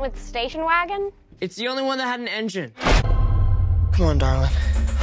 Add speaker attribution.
Speaker 1: with the station wagon?
Speaker 2: It's the only one that had an engine.
Speaker 3: Come on, darling.